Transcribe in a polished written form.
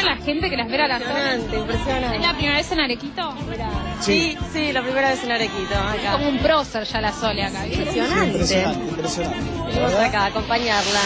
la gente que la espera a la Sole? Impresionante. ¿Es la primera vez en Arequito? Sí, la primera vez en Arequito, acá. Como un prócer ya la Sole acá. Impresionante. Impresionante. Vamos acá a acompañarla.